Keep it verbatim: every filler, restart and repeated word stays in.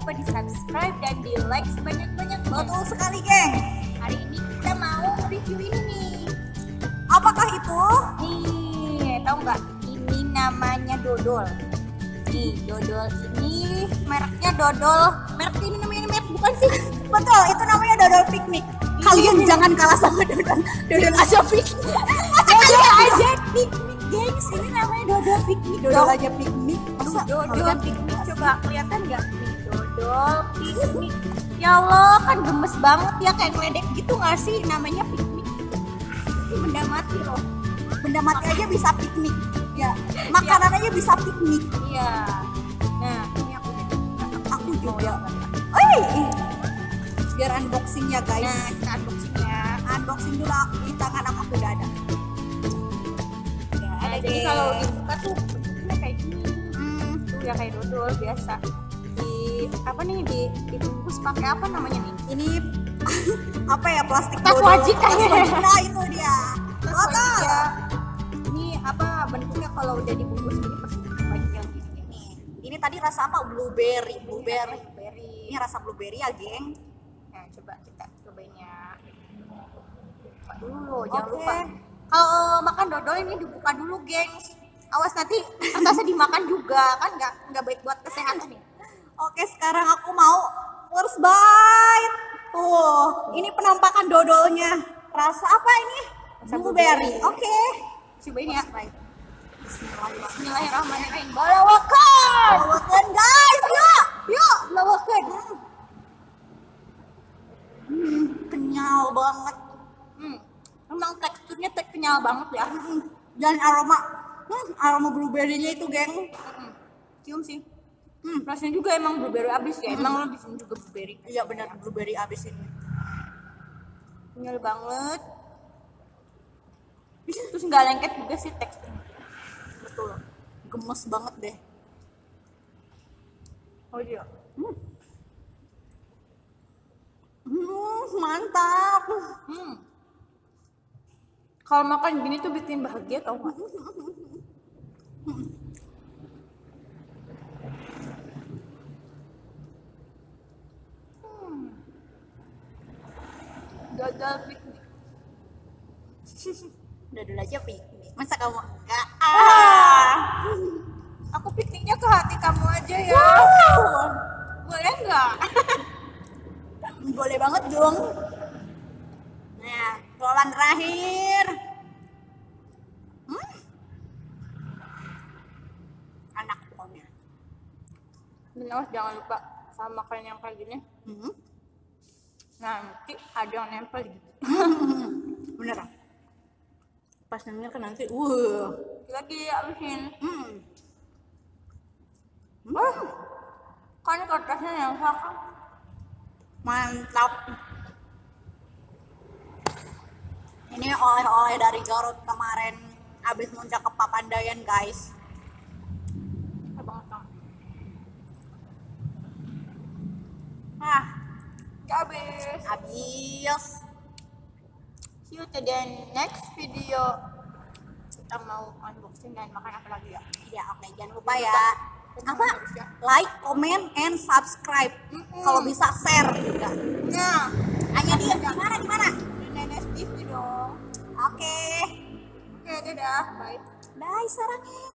lupa di subscribe dan di like sebanyak-banyak. Betul sekali, geng. Hari ini kita mau review ini nih. Apakah itu? Nih, tahu nggak? Ini namanya dodol. Nih, dodol ini mereknya dodol. Merek ini namanya merek bukan sih? Betul, itu namanya dodol piknik. Kalian jangan kalah sama dodol. Dodol aja piknik. Dodol aja piknik, gengs. Ini namanya dodol piknik. Dodol aja piknik. Masa Dodol piknik, coba kelihatan nggak? Nih, dodol piknik. Ya Allah, kan gemes banget ya, kayak ngeledek gitu nggak sih? Namanya piknik. Ini benda mati loh. benda mati aja bisa piknik. Ya, makanan aja bisa piknik. Iya. Nah, ini aku Aku juga. Oi. Biar unboxing ya, guys. Nah, kita unboxing ya. Unboxing dulu di tangan aku sudah ada. Ya, Nah, ada jadi deh. kalau dibuka tuh bentuknya kayak gini. Hmm, Tuh ya kayak dodol biasa. Di apa nih di dibungkus pakai apa namanya nih? ini apa ya, plastik Tas dodol. wajik Tas kayaknya. wajik. Nah, itu dia. Terus Apa? wajib ya. Ini apa bentuknya kalau udah dibungkus gini pasti banyak yang gini. Nih, ini tadi rasa apa? Blueberry, blueberry. Blueberry. Ini rasa blueberry ya, geng. Nah, coba kita cobain ya. Buka dulu, jangan Oke. lupa. Kalau makan dodol ini dibuka dulu, gengs. Awas nanti atasnya dimakan juga, kan nggak nggak baik buat kesehatan nih. Oke, sekarang aku mau first bite. Tuh, ini penampakan dodolnya. Rasa apa ini? Rasa Blueberry. blueberry. Oke. Cobain ya. First bite. Bismillahirrahmanirrahim. Bismillahirrahmanirrahim. Balawakan. Lawakan, guys, yuk. Yuk, lawakan. Hmm, kenyal banget. Hmm. Emang teksturnya tek kenyal banget ya. Hmm, dan aroma, hmm, aroma blueberry-nya itu, geng. Hmm. Cium sih. Hmm, Rasanya juga emang blueberry abis ya. Emang lo bisa juga blueberry. iya benar, blueberry abis ini. Kenyal banget. Terus nggak lengket juga sih teksturnya. Betul. Gemes banget deh. Oh iya. Hmm. Hmm, mantap. Hmm. Kalau makan gini tuh bikin bahagia tau gak? Hmm. Dodol piknik. Dodol aja piknik. Masa kamu enggak? Ah. Aku pikniknya ke hati kamu aja ya. Wow. Boleh nggak? Boleh banget dong. Nah, pengolahan terakhir. Hmm. Anak pokoknya. Dan awas jangan lupa sama makan yang kayak gini. Hmm. Nanti ada yang nempel gitu. Bener. Pas nengir kan nanti, uh. Lagi abisin. Hmm. Wah, kan kertasnya yang sakit. Mantap. Ini oleh-oleh dari Garut kemarin habis muncak ke Papandayan, guys. Banget dong. Ah, Udah habis. habis. See you to the next video. Kita mau unboxing dan makan apa lagi ya? Ya, oke, jangan lupa ya. Apa? Like, comment, and subscribe. Mm-mm. Kalau bisa share juga. Nah, Hanya di mana di mana? di Nenes T V dong. Oke. Oke, dadah. Bye. Bye sarangnya.